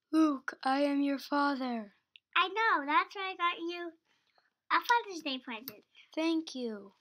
Luke, I am your father. I know, that's why I got you a Father's Day present. Thank you.